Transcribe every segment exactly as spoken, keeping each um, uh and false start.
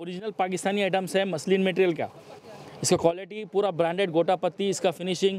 Original Pakistani items है, muslin material का। इसका क्वालिटी पूरा ब्रांडेड, गोटा पत्ती, इसका फिनिशिंग।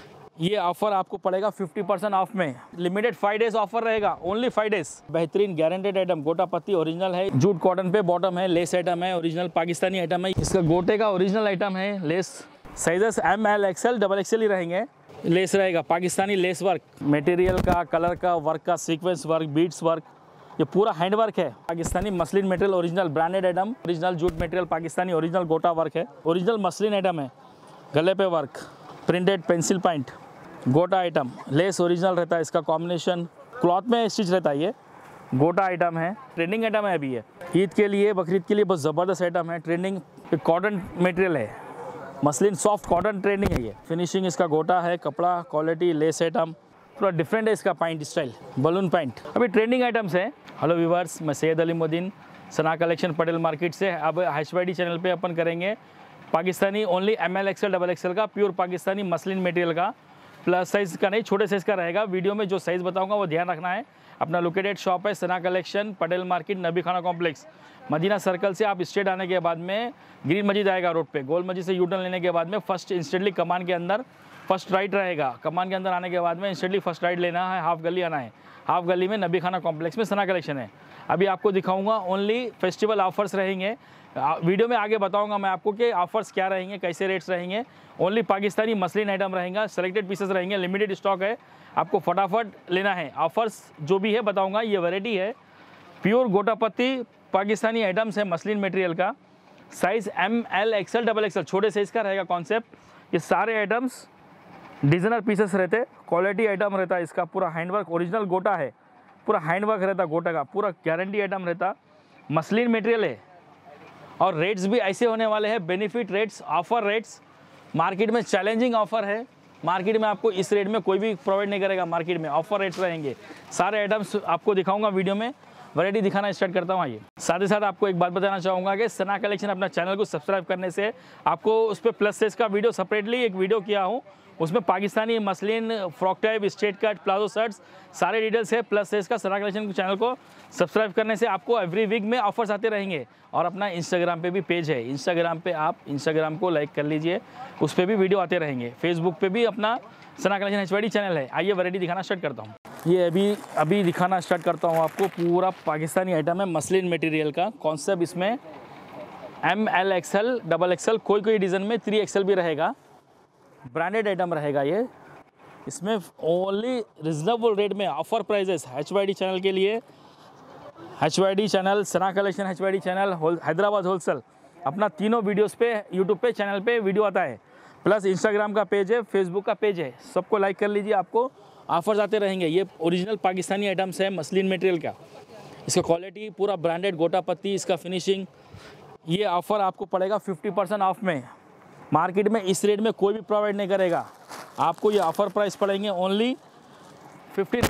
ये ऑफर आपको पड़ेगा फिफ्टी परसेंट ऑफ में। लिमिटेड फाइव डेज ऑफर रहेगा, ओनली फाइव डेज। बेहतरीन गारंटेड आइटम, गोटा पत्ती ओरिजिनल है, जूट कॉटन पे बॉटम है, लेस आइटम है, ओरिजिनल पाकिस्तानी आइटम है। इसका गोटे का ओरिजिनल आइटम है, lace sizes M L XL double XL ही रहेंगे। लेस रहेगा पाकिस्तानी लेस वर्क, मटेरियल का, कलर का, वर्क का, सीक्वेंस वर्क, बीड्स वर्क, ये पूरा हैंड वर्क है। Pakistani muslin material original branded item, original jute material Pakistani, original गोटा वर्क है, ओरिजिनल मसलिन आइटम है, गले पे वर्क, प्रिंटेड पेंसिल पॉइंट, गोटा आइटम, लेस ओरिजिनल रहता है। इसका कॉम्बिनेशन क्लॉथ में स्टिच रहता है। ये गोटा आइटम है, ट्रेंडिंग आइटम है अभी ये। ईद के लिए, बकरीद के लिए बहुत ज़बरदस्त आइटम है, ट्रेंडिंग कॉटन मटेरियल है, मसलिन सॉफ्ट कॉटन ट्रेंडिंग है ये। फिनिशिंग इसका गोटा है, कपड़ा क्वालिटी, लेस आइटम पूरा डिफरेंट है। इसका पैंट स्टाइल बलून पैंट अभी ट्रेंडिंग आइटम्स है। हेलो व्यूवर्स, मैं सैयद अलीमुद्दीन, सना कलेक्शन पटेल मार्केट से। अब एचवाईडी चैनल पे अपन करेंगे Pakistani only M L XL double XL का प्योर पाकिस्तानी मसलिन मटेरियल का, प्लस साइज़ का नहीं, छोटे साइज़ का रहेगा। वीडियो में जो साइज़ बताऊंगा वो ध्यान रखना है। अपना लोकेटेड शॉप है सना कलेक्शन पटेल मार्केट, नबी खाना कॉम्प्लेक्स, मदीना सर्कल से आप स्ट्रेट आने के बाद में ग्रीन मस्जिद आएगा रोड पे, गोल मस्जिद से यूटर्न लेने के बाद में फर्स्ट इंस्टेंटली कमान के अंदर फर्स्ट राइट रहेगा। कमान के अंदर आने के बाद में इंस्टेंटली फर्स्ट राइट लेना है, हाफ गली आना है। हाफ गली में नबी खाना कॉम्प्लेक्स में सना कलेक्शन है। अभी आपको दिखाऊंगा ओनली फेस्टिवल ऑफर्स रहेंगे। वीडियो में आगे बताऊंगा मैं आपको कि ऑफर्स क्या रहेंगे, कैसे रेट्स रहेंगे। ओनली पाकिस्तानी मसलिन आइटम रहेगा, सेलेक्टेड पीसेस रहेंगे, लिमिटेड स्टॉक है, आपको फटाफट लेना है। ऑफर्स जो भी है बताऊंगा। ये वैरायटी है प्योर गोटा पत्ती पाकिस्तानी आइटम्स है, मसलिन मटेरियल का, size M L XL double XL, छोटे साइज़ का रहेगा कॉन्सेप्ट। ये सारे आइटम्स डिज़ाइनर पीसेस रहते, क्वालिटी आइटम रहता है। इसका पूरा हैंडवर्क ओरिजिनल गोटा है, पूरा हैंडवर्क रहता गोटा का, पूरा गारंटी आइटम रहता, मसलिन मटेरियल है। और रेट्स भी ऐसे होने वाले हैं, benefit rates, offer rates. Market में चैलेंजिंग ऑफर है, मार्केट में आपको इस रेट में कोई भी प्रोवाइड नहीं करेगा। मार्केट में ऑफर रेट्स रहेंगे। सारे आइटम्स आपको दिखाऊंगा वीडियो में, वैरायटी दिखाना स्टार्ट करता हूँ। आइए, साथ ही साथ आपको एक बात बताना चाहूँगा कि सना कलेक्शन अपना चैनल को सब्सक्राइब करने से आपको उस पर प्लस साइज का वीडियो सेपरेटली एक वीडियो किया हूँ, उसमें Pakistani muslin frock type, straight cut, palazzo shirts सारे डिटेल्स है। प्लस साइज का सना कलेक्शन चैनल को सब्सक्राइब करने से आपको एवरी वीक में ऑफर्स आते रहेंगे। और अपना इंस्टाग्राम पे भी पेज है, इंस्टाग्राम पे आप इंस्टाग्राम को लाइक कर लीजिए, उस पर भी वीडियो आते रहेंगे। फेसबुक पे भी अपना सना कलेक्शन एचवाईडी चैनल है। आइए वैरायटी दिखाना स्टार्ट करता हूँ। ये अभी अभी दिखाना स्टार्ट करता हूँ आपको। पूरा पाकिस्तानी आइटम है, मसलिन मटेरियल का कॉन्सेप्ट। इसमें M L XL double XL, कोई कोई डिज़ाइन में थ्री एक्सएल भी रहेगा, ब्रांडेड आइटम रहेगा ये। इसमें ओनली रिजनेबल रेट में ऑफर प्राइजेस एचवाईडी चैनल के लिए। HYD channel, Sana collection HYD channel, Hyderabad wholesale, अपना तीनों वीडियोस पे यूट्यूब पे चैनल पे वीडियो आता है, प्लस इंस्टाग्राम का पेज है, फेसबुक का पेज है, सबको लाइक कर लीजिए, आपको ऑफर्स आते रहेंगे। ये ओरिजिनल पाकिस्तानी आइटम्स है, मसलिन मटेरियल का। इसका क्वालिटी पूरा ब्रांडेड गोटा पत्ती, इसका फिनिशिंग। ये ऑफ़र आपको पड़ेगा फिफ्टी परसेंट ऑफ में। मार्केट में इस रेट में कोई भी प्रोवाइड नहीं करेगा। आपको ये ऑफ़र प्राइस पड़ेंगे ओनली फिफ्टीन।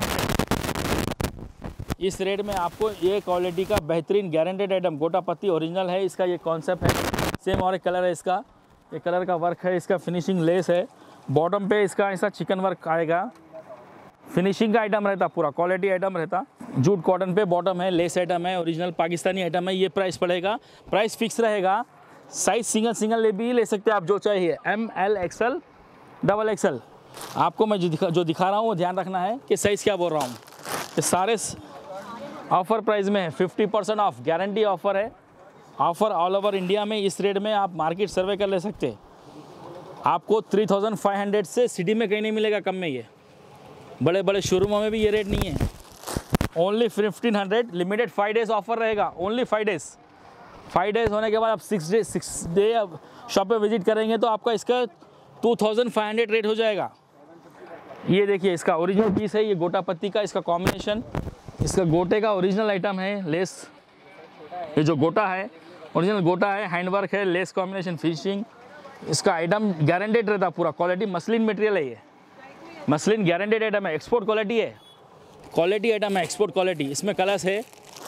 इस रेट में आपको ये क्वालिटी का बेहतरीन गारंटेड आइटम, गोटा पत्ती ओरिजिनल है। इसका ये कॉन्सेप्ट है, सेम और एक कलर है इसका, ये कलर का वर्क है, इसका फिनिशिंग लेस है। बॉटम पे इसका ऐसा चिकन वर्क आएगा, फिनिशिंग का आइटम रहता, पूरा क्वालिटी आइटम रहता। जूट कॉटन पे बॉटम है, लेस आइटम है, ओरिजिनल पाकिस्तानी आइटम है। ये प्राइस पड़ेगा, प्राइस फिक्स रहेगा। साइज सिंगल सिंगल ले भी ले सकते हैं आप, जो चाहिए, M L XL double XL. आपको मैं जो दिखा जो दिखा रहा हूँ वो ध्यान रखना है कि साइज़ क्या बोल रहा हूँ। ये सारे ऑफ़र प्राइस में है, fifty percent off guarantee offer है। ऑफ़र ऑल ओवर इंडिया में इस रेट में आप मार्केट सर्वे कर ले सकते हैं। आपको थ्री थाउजेंड फाइव हंड्रेड से सिटी में कहीं नहीं मिलेगा कम में। ये बड़े बड़े शोरूमों में भी ये रेट नहीं है, only fifteen hundred. Limited five days offer रहेगा, only five days. Five days होने के बाद आप six day six day shop पे विजिट करेंगे तो आपका इसका two thousand five hundred rate हो जाएगा। ये देखिए, इसका ओरिजिनल पीस है, ये गोटा पत्ती का, इसका कॉम्बिनेशन, इसका गोटे का ओरिजिनल आइटम है, लेस। ये जो गोटा है ओरिजिनल गोटा है, हैंडवर्क है, लेस कॉम्बिनेशन, फिनिशिंग। इसका आइटम गारंटेड रहता, पूरा क्वालिटी मसलिन मटेरियल है। ये मसलिन गारंटेड आइटम है, एक्सपोर्ट क्वालिटी है, क्वालिटी आइटम है, एक्सपोर्ट क्वालिटी। इसमें कलर्स है,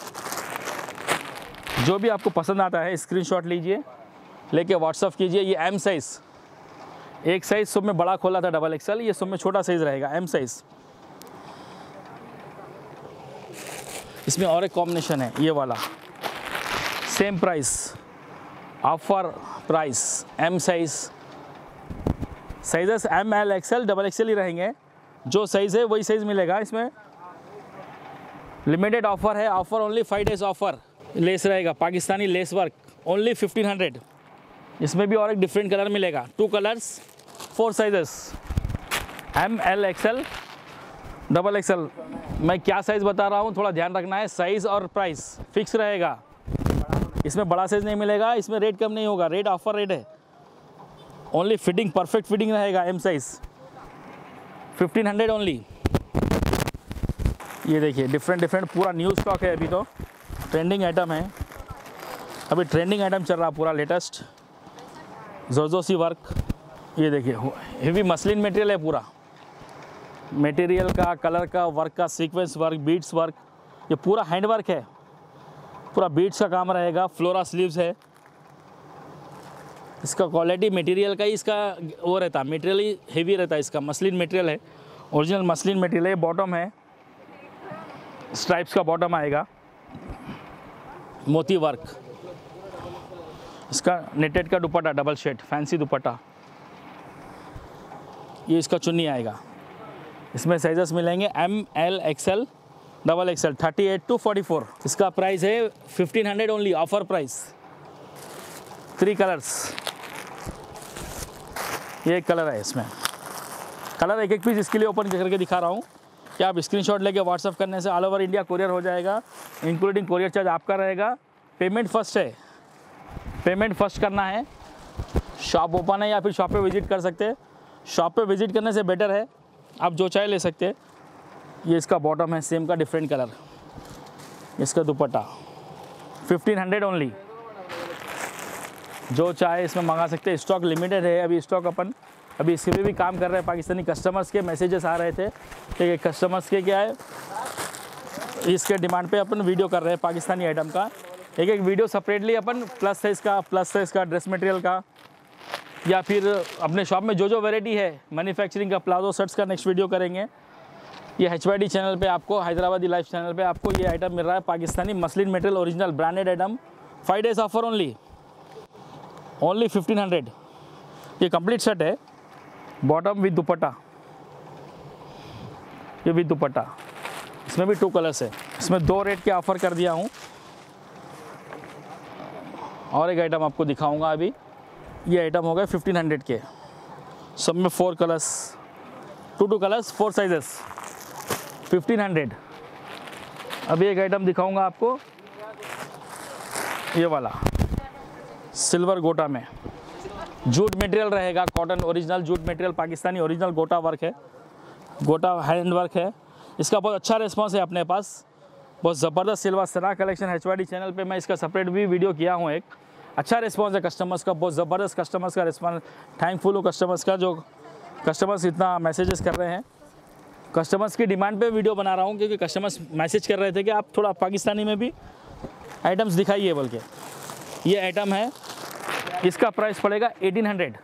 जो भी आपको पसंद आता है स्क्रीनशॉट लीजिए, लेके व्हाट्सअप कीजिए। ये एम साइज़, एक साइज़ सब में बड़ा खोला था डबल एक्सएल, ये सब में छोटा साइज़ रहेगा, एम साइज़। इसमें और एक कॉम्बिनेशन है, ये वाला, same price, offer price M size, sizes M L XL double XL ही रहेंगे, जो साइज़ है वही साइज़ मिलेगा इसमें। लिमिटेड ऑफर है, offer only five days offer. Lace रहेगा Pakistani lace work, only fifteen hundred. इसमें भी और एक डिफरेंट कलर मिलेगा, two colours four sizes, M L XL double XL. मैं क्या साइज़ बता रहा हूँ थोड़ा ध्यान रखना है, साइज़ और प्राइस फिक्स रहेगा। इसमें बड़ा साइज़ नहीं मिलेगा, इसमें रेट कम नहीं होगा, रेट ऑफर रेट है। ओनली फिटिंग परफेक्ट फिटिंग रहेगा, M size fifteen hundred only. ये देखिए डिफरेंट डिफरेंट पूरा न्यू स्टॉक है, अभी तो ट्रेंडिंग आइटम है, अभी ट्रेंडिंग आइटम चल रहा पूरा लेटेस्ट जोरजोसी वर्क। ये देखिए हेवी मसलिन मटेरियल है, पूरा मटेरियल का, कलर का, वर्क का, सीक्वेंस वर्क, बीड्स वर्क, ये पूरा हैंड वर्क है, पूरा बीड्स का काम रहेगा। फ्लोरा स्लीव्स है, इसका क्वालिटी मटेरियल का ही इसका वो रहता है, मटेरियल ही हेवी रहता है इसका, मसलिन मटेरियल है, ओरिजिनल मसलिन मटेरियल है। बॉटम है स्ट्राइप्स का बॉटम आएगा, मोती वर्क, इसका नेटेड का dupatta double shade fancy dupatta. ये इसका चुन्नी आएगा, इसमें साइजेस मिलेंगे M L XL double XL thirty eight to forty four. इसका प्राइस है fifteen hundred only, offer price. Three colours, ये एक कलर है, इसमें कलर एक एक पीस इसके लिए ओपन करके दिखा रहा हूँ कि आप स्क्रीनशॉट लेके व्हाट्सअप करने से ऑल ओवर इंडिया कोरियर हो जाएगा, इंक्लूडिंग कोरियर चार्ज आपका रहेगा। पेमेंट फर्स्ट है, पेमेंट फर्स्ट करना है। शॉप ओपन है या फिर शॉप पे विजिट कर सकते हैं, शॉप पे विजिट करने से बेटर है, आप जो चाहे ले सकते हैं। ये इसका बॉटम है सेम का डिफरेंट कलर, इसका दुपट्टा फिफ्टीन हंड्रेड ओनली, जो चाहे इसमें मंगा सकते हैं। स्टॉक लिमिटेड है, अभी स्टॉक अपन अभी इसके भी, भी काम कर रहे हैं। पाकिस्तानी कस्टमर्स के मैसेजेस आ रहे थे कि कस्टमर्स के क्या है, इसके डिमांड पे अपन वीडियो कर रहे हैं पाकिस्तानी आइटम का। एक एक वीडियो सेपरेटली अपन प्लस साइज़ का, प्लस साइज़ का ड्रेस मटेरियल का, या फिर अपने शॉप में जो जो वैरायटी है मैन्युफैक्चरिंग का, प्लाजो शर्ट्स का नेक्स्ट वीडियो करेंगे। ये एच वाई डी चैनल पे आपको, हैदराबादी लाइफ चैनल पे आपको ये आइटम मिल रहा है, Pakistani muslin material original branded item, five days offer only, only fifteen hundred. ये कंप्लीट सेट है, बॉटम विद दुपट्टा, ये विद दुपट्टा, इसमें भी टू कलर्स है। इसमें दो रेट के ऑफ़र कर दिया हूँ। और एक आइटम आपको दिखाऊंगा अभी, ये आइटम हो गए फिफ्टीन हंड्रेड के, सब में four colours, two two colours, four sizes, fifteen hundred. अभी एक आइटम दिखाऊंगा आपको, ये वाला सिल्वर गोटा में, जूट मटेरियल रहेगा, cotton original jute material, Pakistani original गोटा वर्क है, गोटा हैंड वर्क है। इसका बहुत अच्छा रिस्पांस है अपने पास, बहुत ज़बरदस्त सिल्वर सरा collection H Y D channel पे मैं इसका सेपरेट भी वीडियो किया हूँ। एक अच्छा रिस्पांस है कस्टमर्स का, बहुत ज़बरदस्त कस्टमर्स का रिस्पांस, थैंकफुल हो कस्टमर्स का, जो कस्टमर्स इतना मैसेजेस कर रहे हैं। कस्टमर्स की डिमांड पे वीडियो बना रहा हूँ, क्योंकि कस्टमर्स मैसेज कर रहे थे कि आप थोड़ा पाकिस्तानी में भी आइटम्स दिखाइए बोल के। ये आइटम है, इसका प्राइस पड़ेगा एटीन हंड्रेड।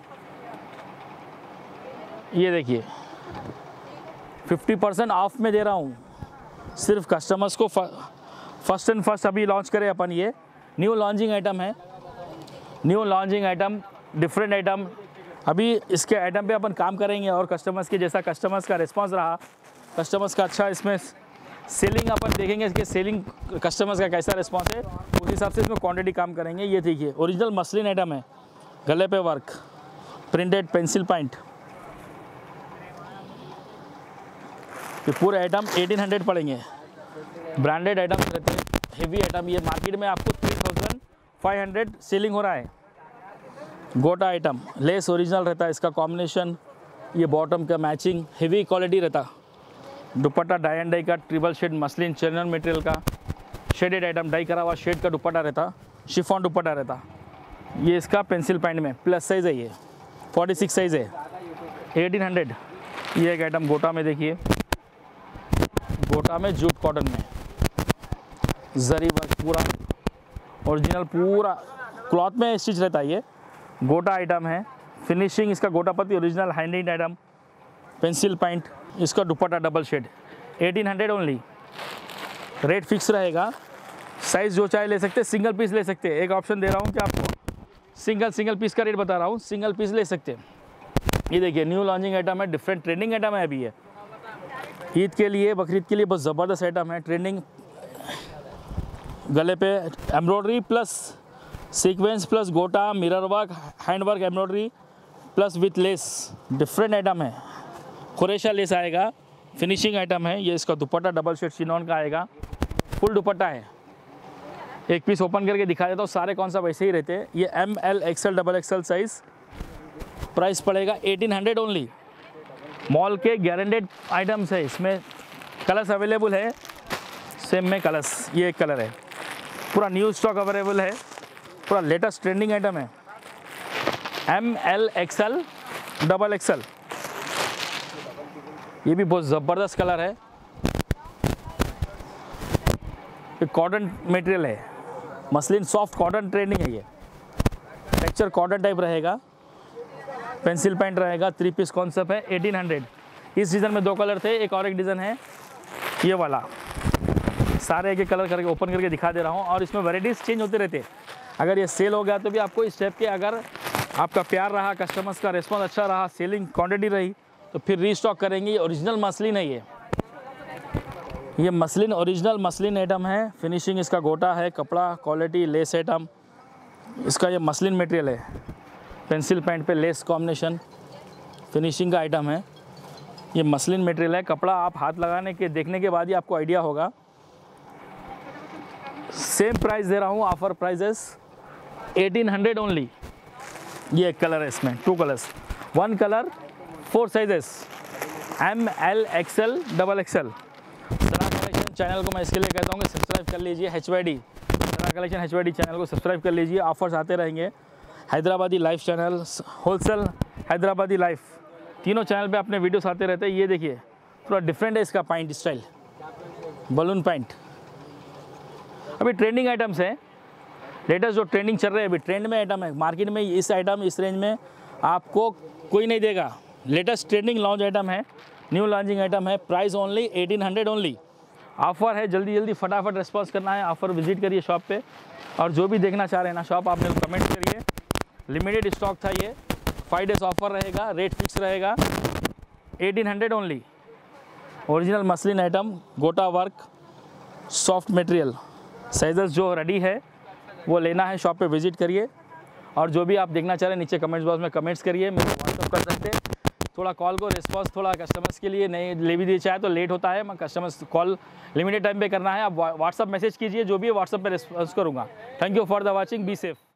ये देखिए फिफ्टी परसेंट ऑफ में दे रहा हूँ सिर्फ कस्टमर्स को। फर्स्ट एंड फर्स्ट अभी लॉन्च करें अपन, ये न्यू लॉन्चिंग आइटम है, new launching item, different item. अभी इसके आइटम पे अपन काम करेंगे और कस्टमर्स के जैसा कस्टमर्स का रिस्पांस रहा, कस्टमर्स का अच्छा, इसमें सेलिंग अपन देखेंगे, इसके सेलिंग कस्टमर्स का कैसा रिस्पांस है, उस हिसाब से इसमें क्वांटिटी काम करेंगे। ये देखिए ओरिजिनल मसलिन आइटम है, गले पे वर्क, प्रिंटेड पेंसिल पॉइंट, ये पूरे आइटम एटीन हंड्रेड पड़ेंगे। ब्रांडेड आइटम रहते हैं, हेवी आइटम। ये मार्केट में आपको three thousand five hundred selling हो रहा है। गोटा आइटम, लेस ओरिजिनल रहता है इसका कॉम्बिनेशन, ये बॉटम का मैचिंग, हेवी क्वालिटी रहता। दुपट्टा डाई एंड डाई का, triple shade muslin channel material का, शेडेड आइटम, डाई करा हुआ शेड का दुपट्टा रहता, शिफॉन दुपट्टा रहता। ये इसका पेंसिल पॉइंट में प्लस साइज़ है, ये फोर्टी सिक्स साइज़ है, एटीन हंड्रेड। ये एक आइटम गोटा में देखिए, गोटा में जूट कॉटन में जरी वर्क, पूरा ओरिजिनल, पूरा क्लॉथ में स्टिच रहता है। ये गोटा आइटम है, फिनिशिंग इसका गोटा पत्ती original handing item, pencil point, इसका dupatta double shade, eighteen hundred only. Rate fix रहेगा, साइज़ जो चाहे ले सकते, सिंगल पीस ले सकते। एक ऑप्शन दे रहा हूँ कि आपको सिंगल सिंगल पीस का रेट बता रहा हूँ, सिंगल पीस ले सकते हैं। ये देखिए न्यू लॉन्चिंग आइटम है, डिफरेंट ट्रेंडिंग आइटम है अभी ये, ईद के लिए बकरीद के लिए बहुत ज़बरदस्त आइटम है। ट्रेंडिंग गले पे embroidery plus sequence plus gota mirror work hand work embroidery plus with lace, different item है। कुरेशा लेस आएगा, फिनिशिंग आइटम है ये। इसका दुपट्टा डबल शेड चिनॉन का आएगा, फुल दुपट्टा है। एक पीस ओपन करके दिखा देता हूँ, सारे कौन सा वैसे ही रहते हैं। ये M L XL double XL size, price पड़ेगा एटीन हंड्रेड ओनली। मॉल के गारंटेड आइटम्स है, इसमें कलर्स अवेलेबल है, सेम में कलर्स। ये एक कलर है, पूरा न्यू स्टॉक अवेलेबल है, पूरा लेटेस्ट ट्रेंडिंग आइटम है। M L XL double XL, ये भी बहुत ज़बरदस्त कलर है। ये कॉटन मटेरियल है, मसलिन सॉफ्ट कॉटन ट्रेंडिंग है। ये टेक्सचर कॉटन टाइप रहेगा, पेंसिल पैंट रहेगा, थ्री पीस कॉन्सेप्ट है, एटीन हंड्रेड। इस डिज़ाइन में दो कलर थे, एक और एक डिज़ाइन है ये वाला। सारे एक एक कलर करके ओपन करके दिखा दे रहा हूँ, और इसमें वैराइटीज़ चेंज होते रहते हैं। अगर ये सेल हो गया तो भी आपको इस टाइप के, अगर आपका प्यार रहा, कस्टमर्स का रिस्पॉन्स अच्छा रहा, सेलिंग क्वांटिटी रही, तो फिर रीस्टॉक करेंगे। ओरिजिनल मसलिन है ये ये मसलिन ओरिजिनल मसलिन आइटम है। फिनिशिंग इसका गोटा है, कपड़ा क्वालिटी लेस आइटम, इसका ये मसलिन मटेरियल है। पेंसिल पैंट पे लेस कॉम्बिनेशन फिनिशिंग का आइटम है। ये मसलिन मटेरियल है, कपड़ा आप हाथ लगाने के देखने के बाद ही आपको आइडिया होगा। सेम प्राइस दे रहा हूँ, offer prices eighteen hundred only. ये एक कलर है, इसमें two colours, one colour four sizes, M L XL double XL. Sara collection channel को मैं इसके लिए कहता हूँ कि सब्सक्राइब कर लीजिए। H Y D Sara collection H Y D channel को सब्सक्राइब कर लीजिए, ऑफर्स आते रहेंगे। Hyderabadi life channel, wholesale Hyderabadi life, तीनों चैनल पे अपने वीडियोस आते रहते हैं। ये देखिए पूरा डिफरेंट है इसका पैंट स्टाइल, बलून पैंट। अभी ट्रेंडिंग आइटम्स हैं, लेटेस्ट जो ट्रेंडिंग चल रहे हैं, अभी ट्रेंड में आइटम है। मार्केट में इस आइटम इस रेंज में आपको कोई नहीं देगा। लेटेस्ट ट्रेंडिंग लॉन्च आइटम है, न्यू लॉन्चिंग आइटम है, price only eighteen hundred only. Offer है, जल्दी जल्दी फटाफट रिस्पॉन्स करना है। ऑफ़र विजिट करिए शॉप पे, और जो भी देखना चाह रहे हैं ना शॉप, आप मेरे को कमेंट करिए। लिमिटेड स्टॉक था ये, फाइव डेज ऑफर रहेगा, रेट फिक्स रहेगा, eighteen hundred only. Original muslin item, gota work, soft material. Sizes जो रेडी है वो लेना है, शॉप पे विजिट करिए। और जो भी आप देखना चाह रहे हैं नीचे कमेंट्स बॉक्स में कमेंट्स करिए, मेरे को व्हाट्सअप कर सकते हैं। थोड़ा कॉल को रिस्पॉन्स थोड़ा कस्टमर्स के लिए नहीं ले भी दिए चाहे तो लेट होता है, मैं कस्टमर्स कॉल लिमिटेड टाइम पे करना है। आप व्हाट्सअप मैसेज कीजिए, जो भी है व्हाट्सअप पे रिस्पॉन्स करूँगा। Thank you for the watching, be safe.